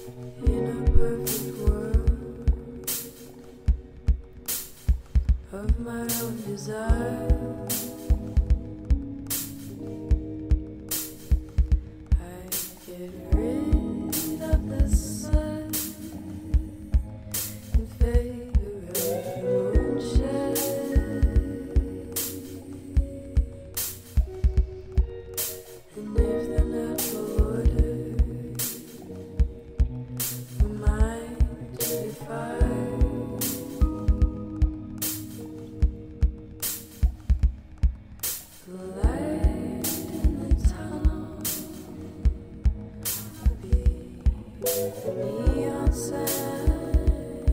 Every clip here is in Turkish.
In a perfect world of my own desire, I get rid of the sun in favor of moonshine. And if the natural order for mine to defy, the light in the tunnel will be the neon sign.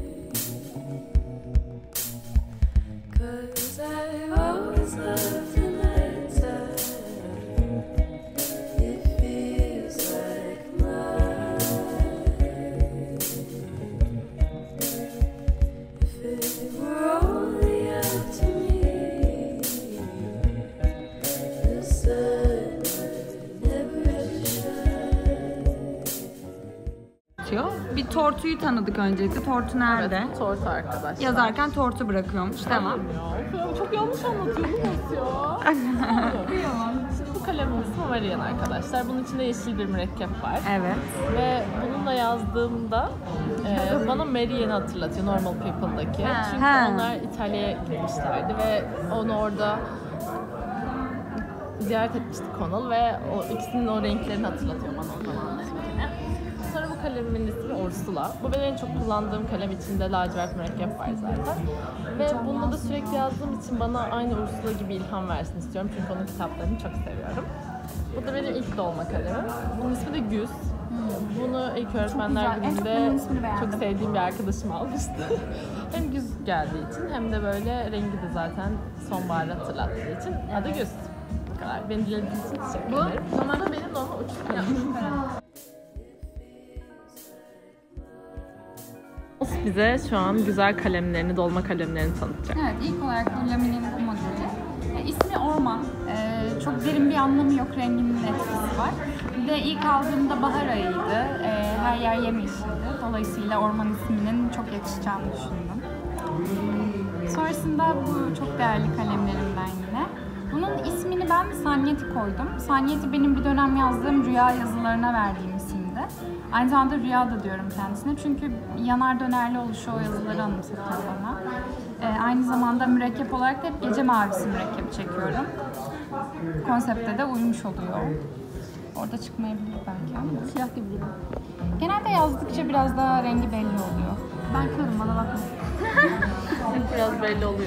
'Cause I've always loved the nighttime. It feels like mine. If it were only up to me, the sun would never ever shine. Bir tortuyu tanıdık öncelikle. Tortu nerede? Evet, tortu arkadaşlar. Yazarken tortu bırakıyormuş. Devam. Ya, çok yanlış anlatıyordunuz ya. Şimdi bu kalemin ismi Marian arkadaşlar. Bunun içinde yeşil bir mürekkep var. Evet. Ve bununla yazdığımda bana Marian'i hatırlatıyor Normal People'daki. Çünkü onlar İtalya'ya gitmişlerdi ve onu orada ziyaret etmiştik Connell ve o ikisinin o renklerini hatırlatıyor bana o zamanlarınkini. Sonra bu kalemimin ismi Ursula. Bu benim en çok kullandığım kalem, içinde lacivert mürekkep var zaten. Ve bununla da sürekli yazdığım için bana aynı Ursula gibi ilham versin istiyorum. Çünkü onun kitaplarını çok seviyorum. Bu da benim ilk dolma kalemim. Bunun ismi de Güz. Bunu ilk öğretmenler gününde çok sevdiğim bir arkadaşım almıştı. Hem güz geldiği için hem de böyle rengi de zaten sonbaharı hatırlattığı için adı Güz. Bu kadar. Beni dinlediğiniz için teşekkür ederim. Ama da benim normal uçuş kalemim. Bize şu an güzel kalemlerini, dolma kalemlerini tanıtacak. Evet, ilk olarak bu laminin bu modeli. İsmi Orman. Çok derin bir anlamı yok, renginin etkisi var. Bir de ilk aldığımda bahar ayıydı. Her yer yemyeşildi. Dolayısıyla Orman isminin çok yakışacağını düşündüm. Sonrasında bu çok değerli kalemlerimden yine. Bunun ismini ben Sanyeti koydum. Sanyeti benim bir dönem yazdığım rüya yazılarına verdiğim isimdi. Aynı zamanda rüya da diyorum kendisine çünkü yanar dönerli oluşu o yazıları anımsatıyor bana. Aynı zamanda mürekkep olarak da hep gece mavisi mürekkep çekiyorum. Konsepte de uymuş oluyor. Orada çıkmayabilir belki ama. Siyah gibi duruyor. Genelde yazdıkça biraz daha rengi belli oluyor. Ben körüm, bana bakma. Biraz belli oluyor.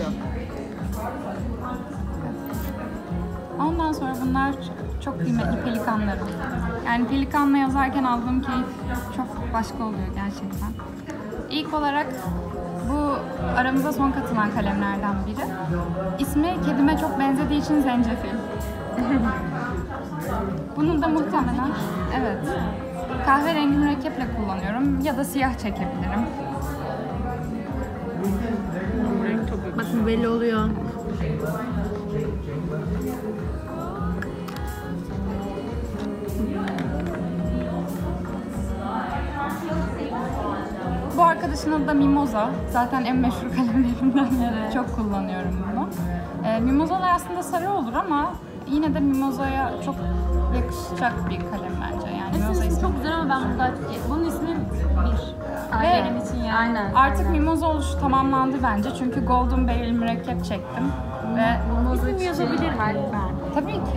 Ondan sonra bunlar çok kıymetli pelikanlarım. Yani pelikanla yazarken aldığım keyif çok başka oluyor gerçekten. İlk olarak bu aramıza son katılan kalemlerden biri. İsmi kedime çok benzediği için zencefil. Bunu da muhtemelen evet kahverengi mürekkeple kullanıyorum ya da siyah çekebilirim. Bakın belli oluyor. Bu arkadaşın adı da Mimoza. Zaten en meşhur kalemlerimden biri. Çok kullanıyorum bunu. Mimozalar aslında sarı olur ama yine de Mimoza'ya çok yakışacak bir kalem bence. Yani Mimoza ismi Çok güzel ama ben bunu daha çok... Bunun ismi bir. Ve Benim için yani. Aynen. artık Mimoza oluşu tamamlandı bence çünkü Golden Barrel mürekkep çektim. Ve İsmi yazabilir miyim ben? tabii ki.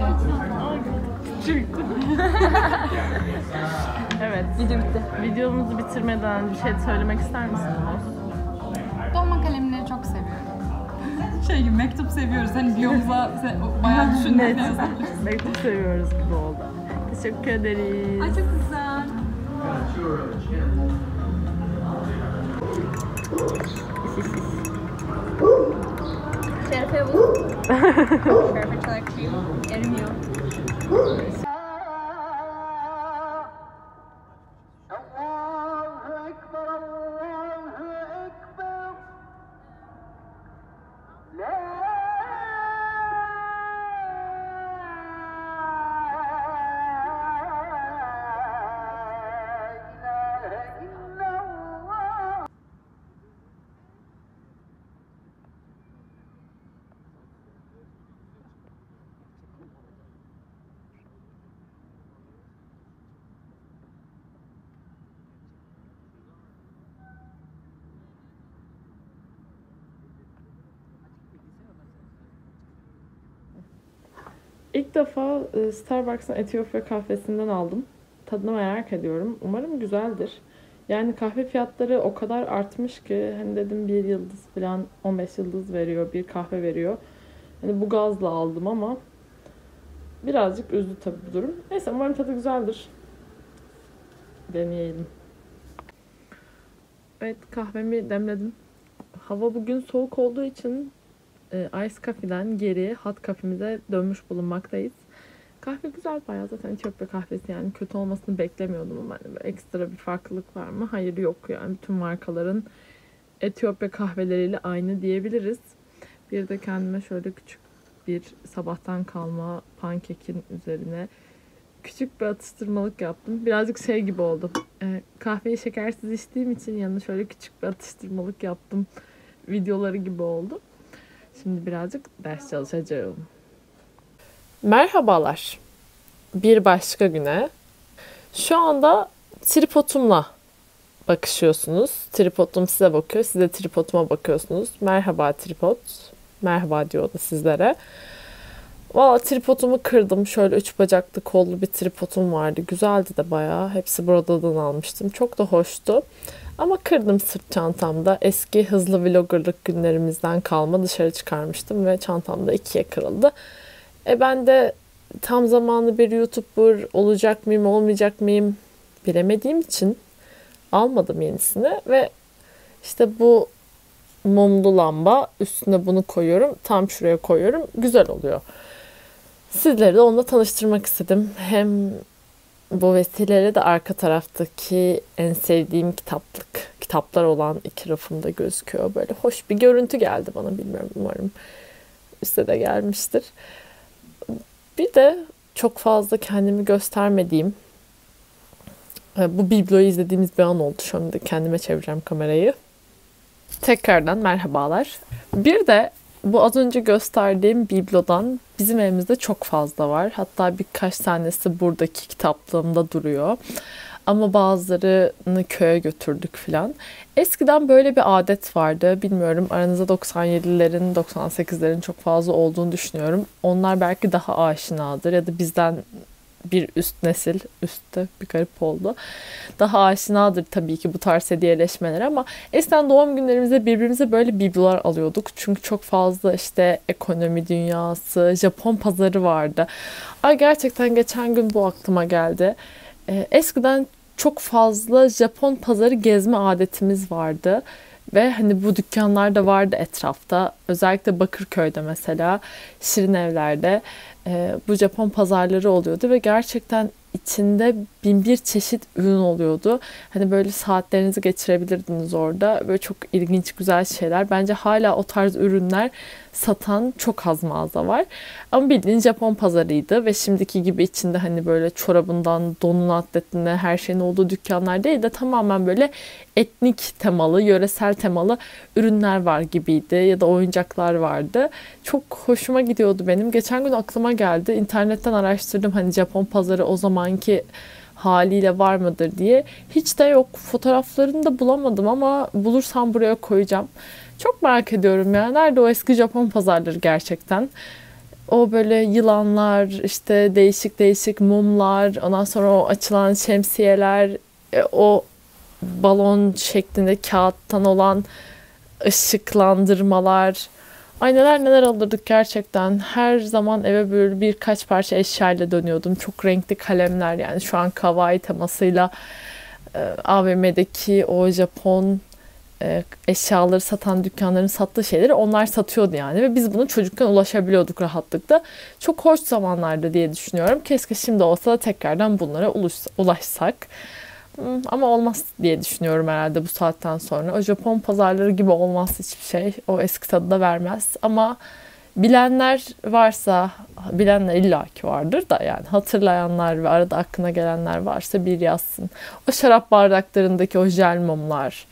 Evet. Video bitti. Videomuzu bitirmeden bir şey söylemek ister misiniz? Dolma kalemleri çok seviyorum. Mektup seviyoruz. Hani biyomuza bayağı düşündük. Mektup seviyoruz gibi oldu. Teşekkür ederiz. Ay çok güzel. Şerefe bu. Şerefe çalışıyor. Erimiyor. İlk defa Starbucks'ın Etiyopya kahvesinden aldım. Tadını merak ediyorum. Umarım güzeldir. Yani kahve fiyatları o kadar artmış ki hani dedim bir yıldız falan 15 yıldız veriyor, bir kahve veriyor. Hani bu gazla aldım ama birazcık üzdü tabii bu durum. Neyse umarım tadı güzeldir. Deneyelim. Evet kahvemi demledim. Hava bugün soğuk olduğu için Ice Coffee'den geri Hot Coffee'mize dönmüş bulunmaktayız. Kahve güzel bayağı zaten Etiyopya kahvesi yani kötü olmasını beklemiyordum ama hani böyle ekstra bir farklılık var mı? Hayır yok yani bütün markaların Etiyopya kahveleriyle aynı diyebiliriz. Bir de kendime şöyle küçük bir sabahtan kalma pankekin üzerine küçük bir atıştırmalık yaptım. Birazcık şey gibi oldu. Kahveyi şekersiz içtiğim için yanına şöyle küçük bir atıştırmalık yaptım. Videoları gibi oldu. Şimdi birazcık ders çalışacağım. Merhabalar. Bir başka güne. Şu anda tripodumla bakışıyorsunuz. Tripodum size bakıyor. Siz de tripoduma bakıyorsunuz. Merhaba tripod. Merhaba diyordu sizlere. Valla tripodumu kırdım. Şöyle 3 bacaklı kollu bir tripodum vardı. Güzeldi de bayağı. Hepsi buradan almıştım. Çok da hoştu. Ama kırdım sırt çantamda. Eski hızlı vloggerlık günlerimizden kalma dışarı çıkarmıştım ve çantamda ikiye kırıldı. Ben de tam zamanlı bir YouTuber olacak mıyım olmayacak mıyım bilemediğim için almadım yenisini ve işte bu mumlu lamba üstüne bunu koyuyorum. Tam şuraya koyuyorum. Güzel oluyor. Sizleri de onunla tanıştırmak istedim. Hem bu vesileyle de arka taraftaki en sevdiğim kitaplar olan iki rafımda gözüküyor. Böyle hoş bir görüntü geldi bana bilmiyorum umarım üste de gelmiştir. Bir de çok fazla kendimi göstermediğim bu bibloyu izlediğimiz bir an oldu. Şu anda kendime çevireceğim kamerayı. Tekrardan merhabalar. Bir de bu az önce gösterdiğim biblodan bizim evimizde çok fazla var. Hatta birkaç tanesi buradaki kitaplığımda duruyor. Ama bazılarını köye götürdük falan. Eskiden böyle bir adet vardı. Bilmiyorum aranızda 97'lerin, 98'lerin çok fazla olduğunu düşünüyorum. Onlar belki daha aşinadır ya da bizden bir üst nesil, üstte bir garip oldu. Daha aşinadır tabii ki bu tarz hediyeleşmeler ama eskiden doğum günlerimizde birbirimize böyle biblolar alıyorduk. Çünkü çok fazla işte ekonomi dünyası, Japon pazarı vardı. Ay gerçekten geçen gün bu aklıma geldi. Eskiden çok fazla Japon pazarı gezme adetimiz vardı. Ve hani bu dükkanlar da vardı etrafta. Özellikle Bakırköy'de mesela Şirin Evler'de bu Japon pazarları oluyordu ve gerçekten içinde bin bir çeşit ürün oluyordu. Hani böyle saatlerinizi geçirebilirdiniz orada. Böyle çok ilginç, güzel şeyler. Bence hala o tarz ürünler satan çok az mağaza var. Ama bildiğin Japon pazarıydı ve şimdiki gibi içinde hani böyle çorabından donun atletine her şeyin olduğu dükkanlar değil de tamamen böyle etnik temalı, yöresel temalı ürünler var gibiydi ya da oyuncaklar vardı. Çok hoşuma gidiyordu benim. Geçen gün aklıma geldi. İnternetten araştırdım hani Japon pazarı o zamanki haliyle var mıdır diye. Hiç de yok. Fotoğraflarını da bulamadım ama bulursam buraya koyacağım. Çok merak ediyorum ya. Nerede o eski Japon pazarları gerçekten? O böyle yılanlar, işte değişik değişik mumlar, ondan sonra o açılan şemsiyeler, o balon şeklinde kağıttan olan ışıklandırmalar. Ay neler neler alırdık gerçekten. Her zaman eve böyle birkaç parça eşyayla dönüyordum. Çok renkli kalemler yani şu an kawaii temasıyla AVM'deki o Japon eşyaları satan dükkanların sattığı şeyleri onlar satıyordu yani. Ve biz bunu çocukken ulaşabiliyorduk rahatlıkla. Çok hoş zamanlardı diye düşünüyorum. Keşke şimdi olsa da tekrardan bunlara ulaşsak. Ama olmaz diye düşünüyorum herhalde bu saatten sonra. O Japon pazarları gibi olmaz hiçbir şey. O eski tadı da vermez. Ama bilenler varsa, bilenler illaki vardır da yani hatırlayanlar ve arada aklına gelenler varsa bir yazsın. O şarap bardaklarındaki o jel mumlar,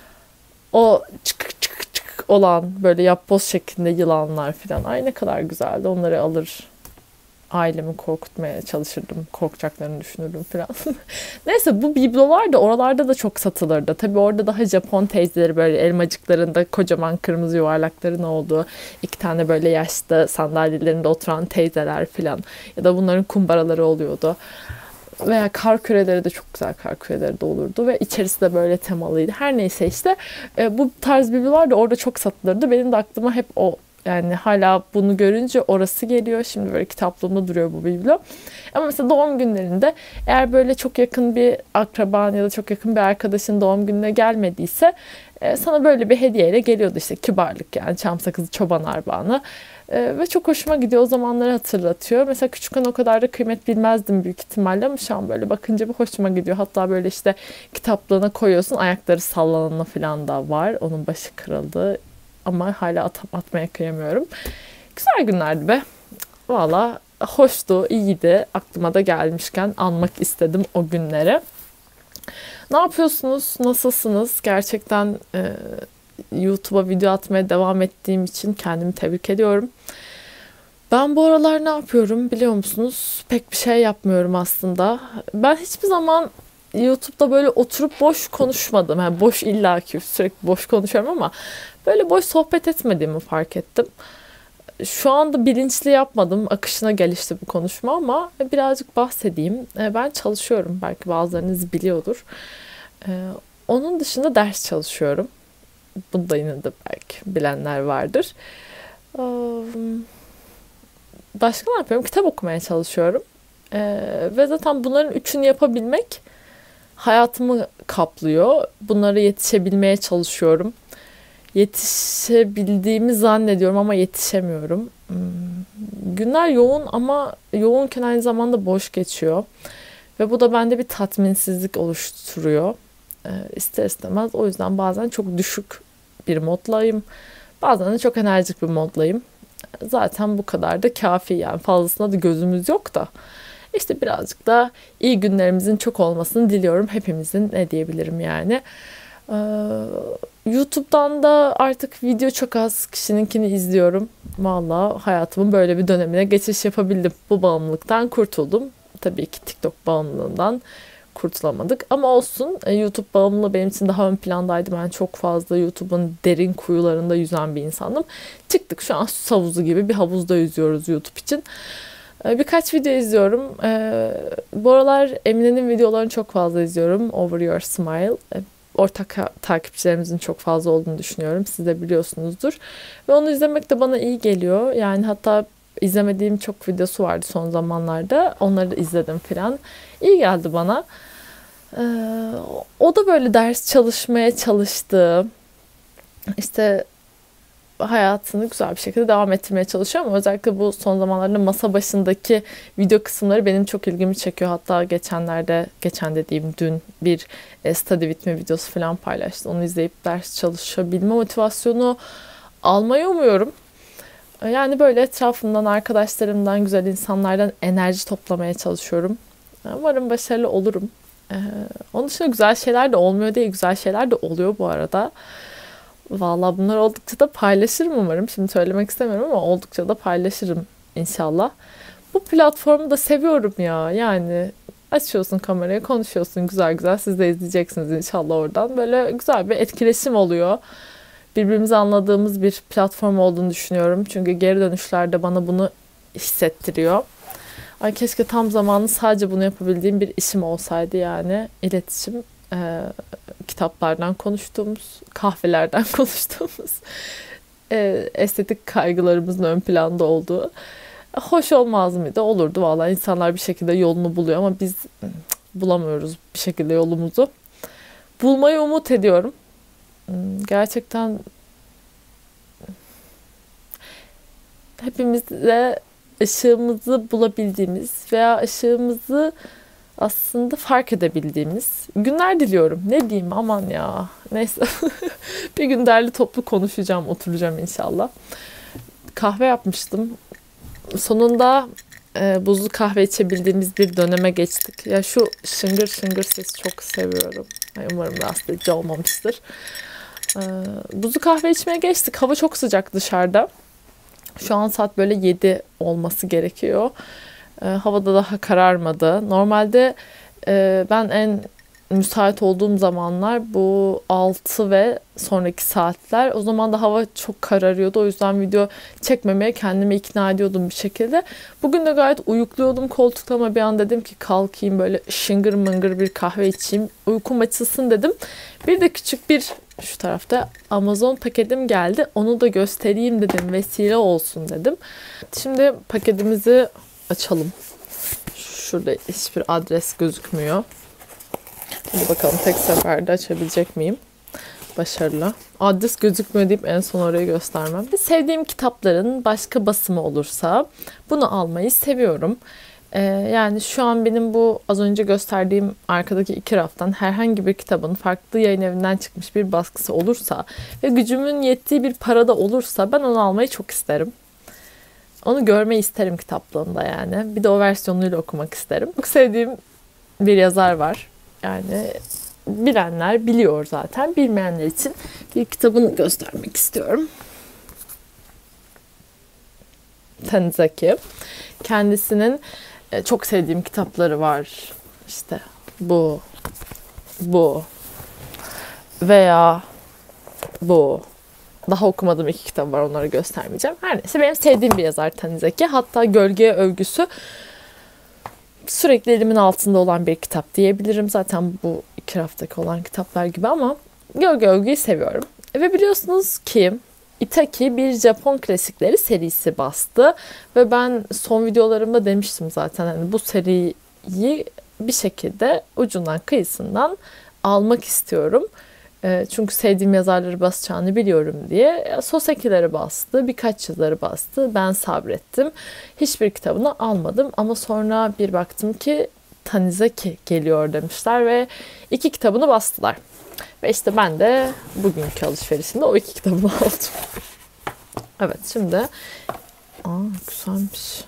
o çık çık çık olan böyle yapboz şeklinde yılanlar falan. Ay ne kadar güzeldi. Onları alır ailemi korkutmaya çalışırdım. Korkacaklarını düşünürdüm falan. Neyse bu biblolar da oralarda da çok satılırdı. Tabii orada daha Japon teyzeleri böyle elmacıklarında kocaman kırmızı yuvarlakların olduğu, 2 tane böyle yaşlı sandalyelerinde oturan teyzeler falan. Ya da bunların kumbaraları oluyordu. Veya kar küreleri de çok güzel kar küreleri de olurdu ve içerisi de böyle temalıydı. Her neyse işte bu tarz biblolar da orada çok satılırdı. Benim de aklıma hep o, yani hala bunu görünce orası geliyor. Şimdi böyle kitaplığımda duruyor bu biblo. Ama mesela doğum günlerinde eğer böyle çok yakın bir akraban ya da çok yakın bir arkadaşın doğum gününe gelmediyse sana böyle bir hediyeyle geliyordu, işte kibarlık, yani çam sakızı çoban armağanı. Ve çok hoşuma gidiyor. O zamanları hatırlatıyor. Mesela küçükken o kadar da kıymet bilmezdim büyük ihtimalle ama şu an böyle bakınca bir hoşuma gidiyor. Hatta böyle işte kitaplığına koyuyorsun, ayakları sallananı falan da var. Onun başı kırıldı ama hala atmaya kıyamıyorum. Güzel günlerdi be. Valla hoştu, iyiydi. Aklıma da gelmişken anmak istedim o günleri. Ne yapıyorsunuz? Nasılsınız? Gerçekten YouTube'a video atmaya devam ettiğim için kendimi tebrik ediyorum. Ben bu aralar ne yapıyorum biliyor musunuz? Pek bir şey yapmıyorum aslında. Ben hiçbir zaman YouTube'da böyle oturup boş konuşmadım. Yani boş, illaki sürekli boş konuşuyorum ama böyle boş sohbet etmediğimi fark ettim. Şu anda bilinçli yapmadım. Akışına gelişti bu konuşma ama birazcık bahsedeyim. Ben çalışıyorum. Belki bazılarınız biliyordur. Onun dışında ders çalışıyorum. Bunu da yine de belki bilenler vardır. Başka ne yapıyorum? Kitap okumaya çalışıyorum. Ve zaten bunların üçünü yapabilmek hayatımı kaplıyor. Bunlara yetişebilmeye çalışıyorum. Yetişebildiğimi zannediyorum ama yetişemiyorum. Günler yoğun ama yoğunken aynı zamanda boş geçiyor. Ve bu da bende bir tatminsizlik oluşturuyor. İster istemez. O yüzden bazen çok düşük bir moddayım. Bazen de çok enerjik bir moddayım. Zaten bu kadar da kafi, yani fazlasına da gözümüz yok da. İşte birazcık da iyi günlerimizin çok olmasını diliyorum hepimizin, ne diyebilirim yani. YouTube'dan da artık video çok az, kişininkini izliyorum. Vallahi hayatımın böyle bir dönemine geçiş yapabildim. Bu bağımlılıktan kurtuldum. Tabii ki TikTok bağımlılığından kurtulamadık ama olsun, YouTube bağımlılığı benim için daha ön plandaydı. Ben çok fazla YouTube'un derin kuyularında yüzen bir insanım. Çıktık, şu an su havuzu gibi bir havuzda yüzüyoruz YouTube için. Birkaç video izliyorum. Bu aralar Emine'nin videolarını çok fazla izliyorum. Over Your Smile. Ortak takipçilerimizin çok fazla olduğunu düşünüyorum. Siz de biliyorsunuzdur. Ve onu izlemek de bana iyi geliyor. Yani hatta izlemediğim çok videosu vardı son zamanlarda. Onları da izledim falan. İyi geldi bana. O da böyle ders çalışmaya çalıştı. İşte hayatını güzel bir şekilde devam ettirmeye çalışıyor ama özellikle bu son zamanlarda masa başındaki video kısımları benim çok ilgimi çekiyor. Hatta geçen dediğim dün bir study bitme videosu falan paylaştı. Onu izleyip ders çalışabilme motivasyonu almayı umuyorum. Yani böyle etrafımdan, arkadaşlarımdan, güzel insanlardan enerji toplamaya çalışıyorum. Umarım başarılı olurum. Onun dışında güzel şeyler de olmuyor değil, güzel şeyler de oluyor bu arada. Vallahi bunlar oldukça da paylaşırım umarım. Şimdi söylemek istemiyorum ama oldukça da paylaşırım inşallah. Bu platformu da seviyorum ya. Yani açıyorsun kamerayı, konuşuyorsun güzel güzel. Siz de izleyeceksiniz inşallah oradan. Böyle güzel bir etkileşim oluyor. Birbirimizi anladığımız bir platform olduğunu düşünüyorum. Çünkü geri dönüşlerde bana bunu hissettiriyor. Ay keşke tam zamanlı sadece bunu yapabildiğim bir işim olsaydı yani. İletişim, kitaplardan konuştuğumuz, kahvelerden konuştuğumuz, estetik kaygılarımızın ön planda olduğu. Hoş olmaz mıydı? Olurdu vallahi. İnsanlar bir şekilde yolunu buluyor ama biz bulamıyoruz bir şekilde yolumuzu. Bulmayı umut ediyorum. Gerçekten hepimizle ışığımızı bulabildiğimiz veya ışığımızı aslında fark edebildiğimiz günler diliyorum. Ne diyeyim aman ya. Neyse. Bir gün derli toplu konuşacağım, oturacağım inşallah. Kahve yapmıştım. Sonunda buzlu kahve içebildiğimiz bir döneme geçtik. Ya şu şıngır şıngır sesi çok seviyorum. Umarım rahatsız edici olmamıştır. Buzlu kahve içmeye geçtik. Hava çok sıcak dışarıda. Şu an saat böyle 7 olması gerekiyor. Havada daha kararmadı. Normalde ben en müsait olduğum zamanlar bu 6 ve sonraki saatler. O zaman da hava çok kararıyordu. O yüzden video çekmemeye kendimi ikna ediyordum bir şekilde. Bugün de gayet uyukluyordum koltukta ama bir an dedim ki kalkayım böyle şıngır mıngır bir kahve içeyim. Uykum açılsın dedim. Bir de küçük bir şu tarafta Amazon paketim geldi. Onu da göstereyim dedim. Vesile olsun dedim. Şimdi paketimizi açalım. Şurada hiçbir adres gözükmüyor. Hadi bakalım tek seferde açabilecek miyim? Başarılı. Adres gözükmüyor deyip en son orayı göstermem. Sevdiğim kitapların başka basımı olursa bunu almayı seviyorum. Yani şu an benim bu az önce gösterdiğim arkadaki 2 raftan herhangi bir kitabın farklı yayın evinden çıkmış bir baskısı olursa ve gücümün yettiği bir parada olursa ben onu almayı çok isterim. Onu görmeyi isterim kitaplığında yani. Bir de o versiyonuyla okumak isterim. Çok sevdiğim bir yazar var. Yani bilenler biliyor zaten. Bilmeyenler için bir kitabını göstermek istiyorum. Tanizaki. Kendisinin çok sevdiğim kitapları var. İşte bu veya bu. Daha okumadığım 2 kitap var. Onları göstermeyeceğim. Her neyse benim sevdiğim bir yazar Tanizaki. Hatta Gölgeye Övgüsü sürekli elimin altında olan bir kitap diyebilirim. Zaten bu 2 raftaki olan kitaplar gibi ama Gölge Övgü'yü seviyorum. Ve biliyorsunuz ki Itaki bir Japon klasikleri serisi bastı. Ve ben son videolarımda demiştim zaten hani bu seriyi bir şekilde ucundan kıyısından almak istiyorum. Çünkü sevdiğim yazarları basacağını biliyorum diye. Sosekileri bastı, birkaç yazarı bastı. Ben sabrettim. Hiçbir kitabını almadım ama sonra bir baktım ki Tanizaki geliyor demişler ve 2 kitabını bastılar. Ve işte ben de bugünkü alışverişimde o 2 kitabını aldım. Evet şimdi... güzelmiş.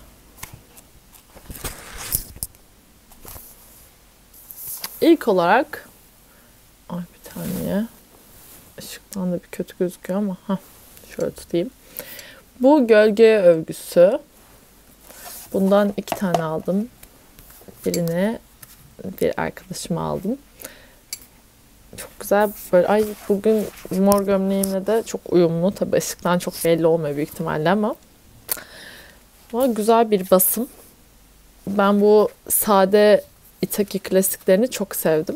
İlk olarak... bir saniye. Işıktan da bir kötü gözüküyor ama şöyle tutayım. Bu Gölge Övgüsü. Bundan 2 tane aldım. Birini bir arkadaşıma aldım. Çok güzel. Böyle bugün mor gömleğimle de çok uyumlu. Tabii ışıktan çok belli olmuyor büyük ihtimalle ama güzel bir basım. Ben bu sade Itaki klasiklerini çok sevdim.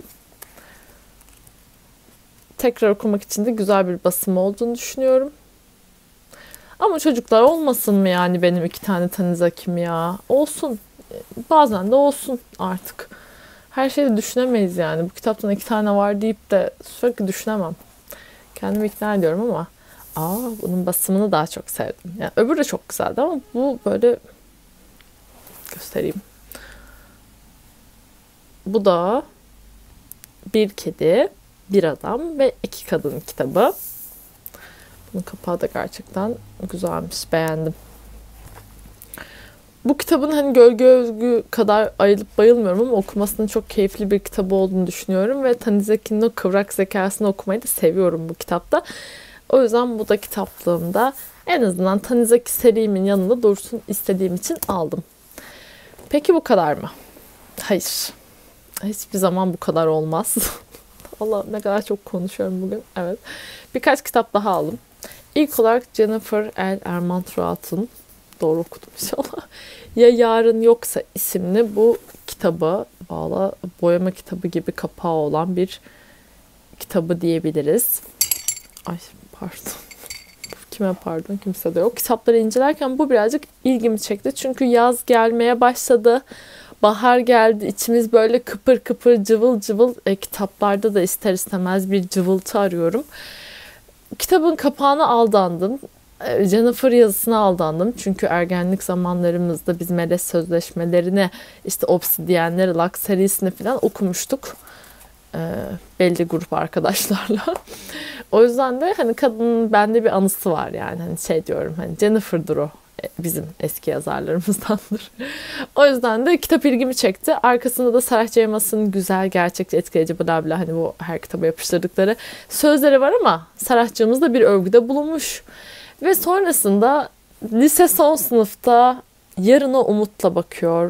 Tekrar okumak için de güzel bir basım olduğunu düşünüyorum. Ama çocuklar olmasın mı yani benim 2 tane Tanizaki'm ya? Olsun. Bazen de olsun artık. Her şeyi de düşünemeyiz yani. Bu kitaptan 2 tane var deyip de sürekli düşünemem. Kendimi ikna ediyorum ama bunun basımını daha çok sevdim. Yani öbürü de çok güzeldi ama bu böyle göstereyim. Bu da bir kedi, bir adam ve 2 kadın kitabı. Bunun kapağı da gerçekten güzelmiş. Beğendim. Bu kitabın hani Gölge Övgü kadar ayılıp bayılmıyorum ama okumasının çok keyifli bir kitabı olduğunu düşünüyorum. Ve Tanizaki'nin o kıvrak zekasını okumayı da seviyorum bu kitapta. O yüzden bu da kitaplığımda en azından Tanizaki serimin yanında dursun istediğim için aldım. Peki bu kadar mı? Hayır. Hiçbir zaman bu kadar olmaz. Allah ne kadar çok konuşuyorum bugün. Evet. Birkaç kitap daha aldım. İlk olarak Jennifer L. Armentrout'un, doğru okudum inşallah, Ya Yarın Yoksa isimli bu kitabı, boyama kitabı gibi kapağı olan bir kitabı diyebiliriz. Ay pardon. Kime pardon? Kimse de yok. Kitapları incelerken bu birazcık ilgimi çekti. Çünkü yaz gelmeye başladı. Bahar geldi. İçimiz böyle kıpır kıpır, cıvıl cıvıl. Kitaplarda da ister istemez bir cıvıltı arıyorum. Kitabın kapağına aldandım. Jennifer yazısına aldandım. Çünkü ergenlik zamanlarımızda biz melez sözleşmelerini, işte Obsidiyenler, Lux serisini falan okumuştuk. Belli grup arkadaşlarla. O yüzden de hani kadının bende bir anısı var yani. Hani şey diyorum, hani Jennifer'dır o. Bizim eski yazarlarımızdandır. O yüzden de kitap ilgimi çekti. Arkasında da Sarah J. Maas'ın güzel, gerçekçi, etkileyici bla bla, hani bu her kitaba yapıştırdıkları sözleri var ama Sarah'cığımız da bir övgüde bulunmuş. Ve sonrasında lise son sınıfta yarına umutla bakıyor.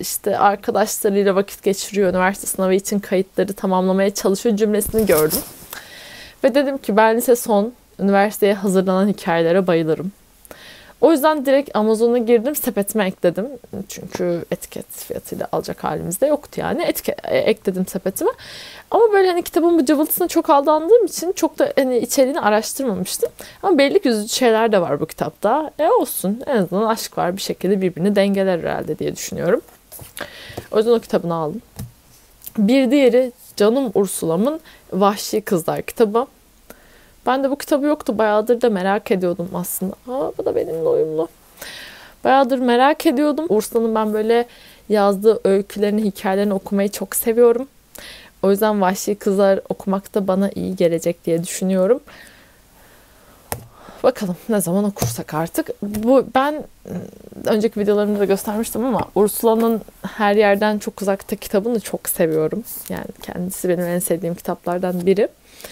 işte arkadaşlarıyla vakit geçiriyor, üniversite sınavı için kayıtları tamamlamaya çalışıyor cümlesini gördüm. Ve dedim ki ben lise son üniversiteye hazırlanan hikayelere bayılırım. O yüzden direkt Amazon'a girdim, sepetime ekledim. Çünkü etiket fiyatıyla alacak halimiz de yoktu yani. Ekledim sepetime. Ama böyle hani kitabın bu cıvıltısına çok aldandığım için çok da hani içeriğini araştırmamıştım. Ama belli ki üzücü şeyler de var bu kitapta. Olsun, en azından aşk var, bir şekilde birbirini dengeler herhalde diye düşünüyorum. O yüzden o kitabını aldım. Bir diğeri Canım Ursula'mın Vahşi Kızlar kitabı. Ben de bu kitabı yoktu. Bayağıdır da merak ediyordum aslında. Bu da benimle uyumlu. Bayağıdır merak ediyordum. Ursula'nın ben böyle yazdığı öykülerini, hikayelerini okumayı çok seviyorum. O yüzden Vahşi Kızlar okumak da bana iyi gelecek diye düşünüyorum. Bakalım ne zaman okursak artık. Ben önceki videolarımda da göstermiştim ama Ursula'nın Her Yerden Çok Uzakta kitabını çok seviyorum. Yani kendisi benim en sevdiğim kitaplardan biri.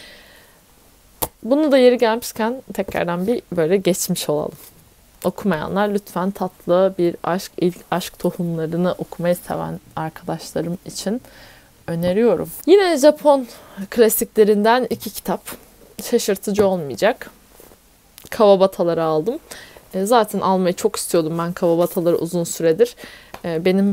Bunu da yeri gelmişken tekrardan bir böyle geçmiş olalım. Okumayanlar lütfen tatlı bir aşk, ilk aşk tohumlarını okumayı seven arkadaşlarım için öneriyorum. Yine Japon klasiklerinden 2 kitap. Şaşırtıcı olmayacak. Kawabataları aldım. Zaten almayı çok istiyordum ben Kawabataları uzun süredir. Benim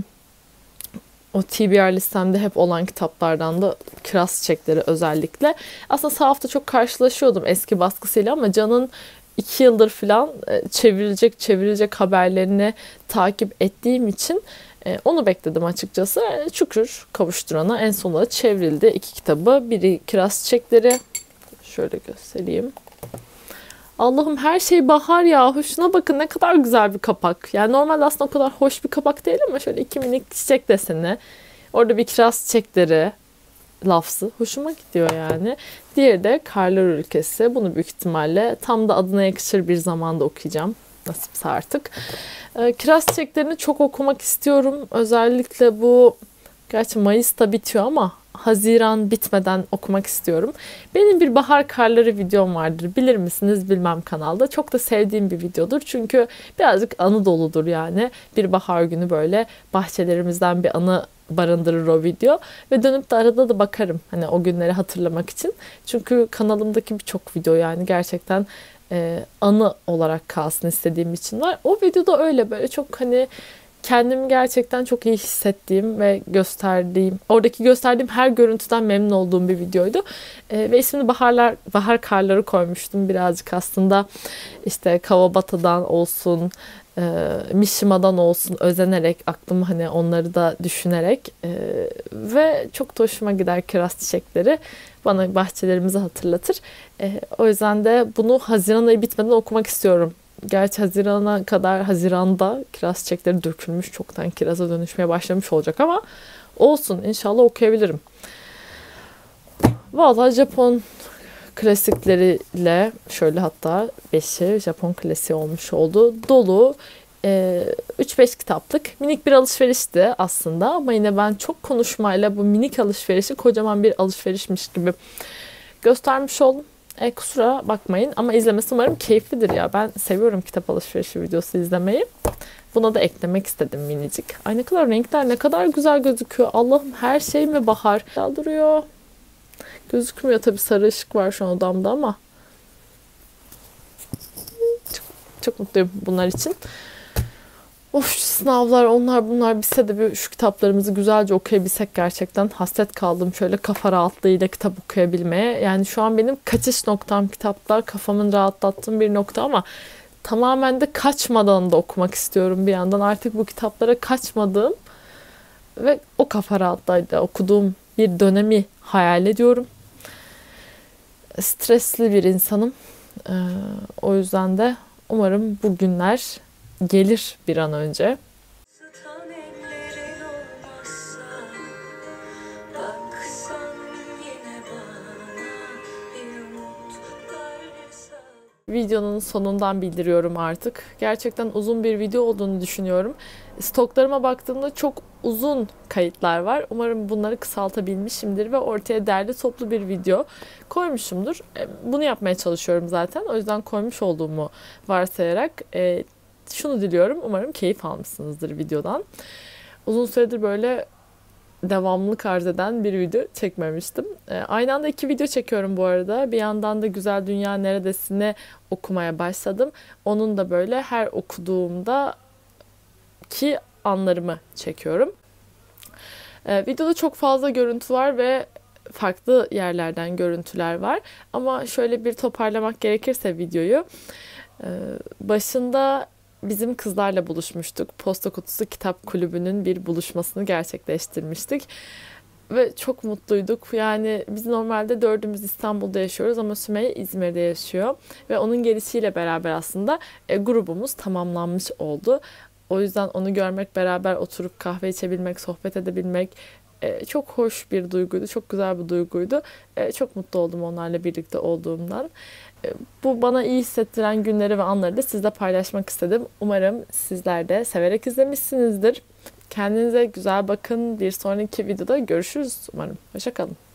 o TBR listemde hep olan kitaplardan da Kiraz Çiçekleri özellikle. Aslında sahafta çok karşılaşıyordum eski baskısıyla ama Can'ın 2 yıldır falan çevrilecek haberlerini takip ettiğim için onu bekledim açıkçası. Şükür kavuşturana en sonunda çevrildi 2 kitabı. Biri Kiraz Çiçekleri. Şöyle göstereyim. Allah'ım her şey bahar ya. Şuna bakın ne kadar güzel bir kapak. Yani normalde aslında o kadar hoş bir kapak değil ama şöyle 2 minik çiçek deseni. Orada bir kiraz çiçekleri lafzı. Hoşuma gidiyor yani. Diğeri de Karlar Ülkesi. Bunu büyük ihtimalle tam da adına yakışır bir zamanda okuyacağım. Nasipse artık. Kiraz çiçeklerini çok okumak istiyorum. Özellikle bu gerçi Mayıs'ta bitiyor ama Haziran bitmeden okumak istiyorum. Benim bir bahar karları videom vardır. Bilir misiniz bilmem kanalda. Çok da sevdiğim bir videodur. Çünkü birazcık anı doludur yani. Bir bahar günü böyle bahçelerimizden bir anı barındırır o video. Ve dönüp de arada da bakarım. Hani o günleri hatırlamak için. Çünkü kanalımdaki birçok video yani gerçekten anı olarak kalsın istediğim için var. O videoda öyle böyle çok hani kendimi gerçekten çok iyi hissettiğim ve oradaki gösterdiğim her görüntüden memnun olduğum bir videoydu. Ve ismini Bahar Karları koymuştum. Birazcık aslında işte Kawabata'dan olsun, Mishima'dan olsun özenerek, aklım hani onları da düşünerek ve çok da hoşuma gider kiraz çiçekleri. Bana bahçelerimizi hatırlatır. O yüzden de bunu Haziran ayı bitmeden okumak istiyorum. Gerçi Haziran'da kiraz çiçekleri dökülmüş. Çoktan kiraza dönüşmeye başlamış olacak ama olsun. İnşallah okuyabilirim. Vallahi Japon klasikleriyle şöyle hatta 5'i Japon klasiği olmuş oldu. Dolu 3-5 kitaplık minik bir alışverişti aslında ama yine ben çok konuşmayla bu minik alışverişi kocaman bir alışverişmiş gibi göstermiş oldum. Kusura bakmayın ama izlemesi umarım keyiflidir ya. Ben seviyorum kitap alışverişi videosu izlemeyi. Buna da eklemek istedim minicik. Ay ne kadar renkler ne kadar güzel gözüküyor. Allah'ım her şey mi bahar? Güzel duruyor. Gözükmüyor tabii, sarı ışık var şu an odamda ama. Çok mutluyum bunlar için. Of şu sınavlar onlar bunlar bitse de şu kitaplarımızı güzelce okuyabilsek gerçekten. Hasret kaldım şöyle kafa rahatlığıyla kitap okuyabilmeye. Yani şu an benim kaçış noktam kitaplar. Kafamın rahatlattığım bir nokta ama tamamen de kaçmadan da okumak istiyorum bir yandan. Artık bu kitaplara kaçmadığım ve o kafa rahatlığıyla okuduğum bir dönemi hayal ediyorum. Stresli bir insanım. O yüzden de umarım bu günler gelir bir an önce. Sıtan ellerin olmazsa, baksan yine bana bir umut varsa. Videonun sonundan bildiriyorum artık. Gerçekten uzun bir video olduğunu düşünüyorum. Stoklarıma baktığımda çok uzun kayıtlar var. Umarım bunları kısaltabilmişimdir ve ortaya derli toplu bir video koymuşumdur. Bunu yapmaya çalışıyorum zaten. O yüzden koymuş olduğumu varsayarak şunu diliyorum. Umarım keyif almışsınızdır videodan. Uzun süredir böyle devamlılık arz eden bir video çekmemiştim. Aynı anda 2 video çekiyorum bu arada. Bir yandan da Güzel Dünya Neredesine okumaya başladım. Onun da böyle her okuduğumda ki anlarımı çekiyorum. Videoda çok fazla görüntü var ve farklı yerlerden görüntüler var. Ama şöyle bir toparlamak gerekirse videoyu, başında bizim kızlarla buluşmuştuk. Posta Kutusu Kitap Kulübü'nün bir buluşmasını gerçekleştirmiştik. Ve çok mutluyduk. Yani biz normalde 4'ümüz İstanbul'da yaşıyoruz ama Sümeyye İzmir'de yaşıyor. Ve onun gelişiyle beraber aslında grubumuz tamamlanmış oldu. O yüzden onu görmek, beraber oturup kahve içebilmek, sohbet edebilmek çok hoş bir duyguydu. Çok güzel bir duyguydu. Çok mutlu oldum onlarla birlikte olduğumdan. Bu bana iyi hissettiren günleri ve anları da sizle paylaşmak istedim. Umarım sizler de severek izlemişsinizdir. Kendinize güzel bakın. Bir sonraki videoda görüşürüz umarım. Hoşça kalın.